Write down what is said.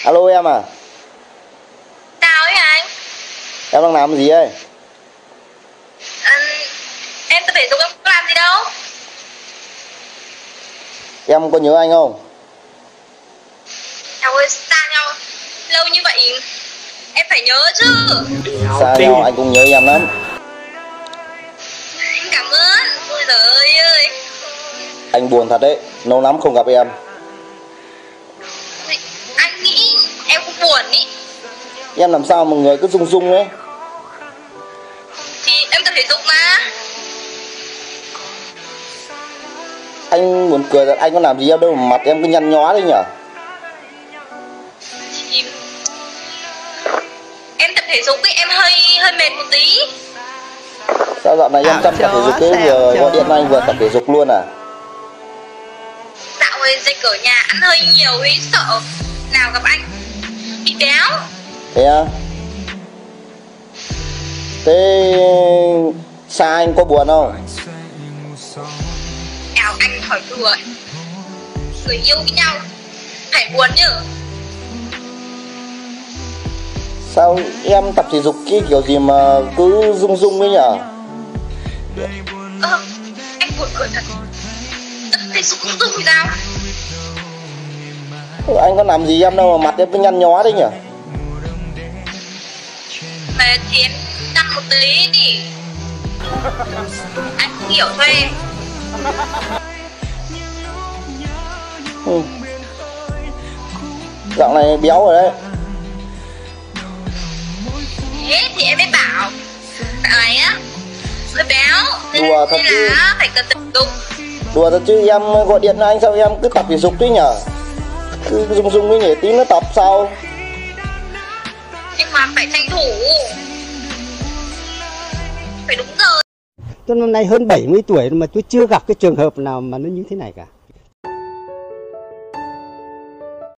Alo em à? Chào ấy anh. Em đang làm gì đây? Em tập thể dục em có làm gì đâu. Em có nhớ anh không? Em ơi, xa nhau lâu như vậy em phải nhớ chứ. Xa nhau anh cũng nhớ em lắm. Anh cảm ơn. Ôi giời ơi. Anh buồn thật đấy, lâu lắm không gặp em. Anh nghĩ em cũng buồn ý. Em làm sao mà người cứ rung rung ấy? Thì em tập thể dục mà. Anh muốn cười thật, anh có làm gì em đâu mà mặt em cứ nhăn nhó đấy nhở? Thì em tập thể dục ý, em hơi mệt một tí. Sao dạo này em chăm tập thể dục thế, vừa gọi điện anh vừa tập thể dục luôn à? Dạo ấy dịch ở nhà ăn hơi nhiều ý, sợ nào gặp anh bị béo. Thế á? Thế xa anh có buồn không? Nào anh hỏi đùa. Người yêu với nhau phải buồn chứ. Sao em tập thể dục cái kiểu gì mà cứ rung rung ấy nhở? Anh buồn cười thật. Tập thể dục không rung thì sao? Anh có làm gì em đâu mà mặt em cứ nhăn nhó đấy nhở? Mệt thì em nằm một tí đi. Anh không hiểu cho em. Dạo này béo rồi đấy. Thế thì em mới bảo dạo này á hơi béo nên Đùa thật chứ. là phải cần tập dục. Đùa thật chứ, em gọi điện cho anh sao em cứ tập thể dục đấy nhở? Cứ rung rung cái nhảy tí nó tập sao? Nhưng mà phải tranh thủ. Phải đúng giờ. Tôi năm nay hơn 70 tuổi mà tôi chưa gặp cái trường hợp nào mà nó như thế này cả.